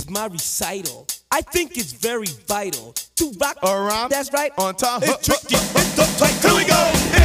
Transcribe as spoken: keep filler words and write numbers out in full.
is my recital. I think it's very vital to rock around. That's right. On time. It's tricky. It's uptight. Here we go.